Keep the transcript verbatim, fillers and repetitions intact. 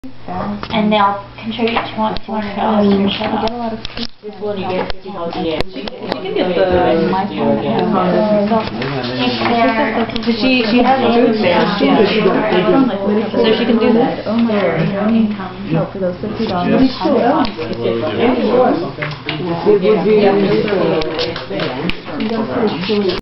And they'll contribute two hundred dollars to your show. This one you get fifty dollars a year. She can get the my phone herself. Because she she has a food stamp, so she can do that. Oh my God, income help for those fifty dollars. It would be.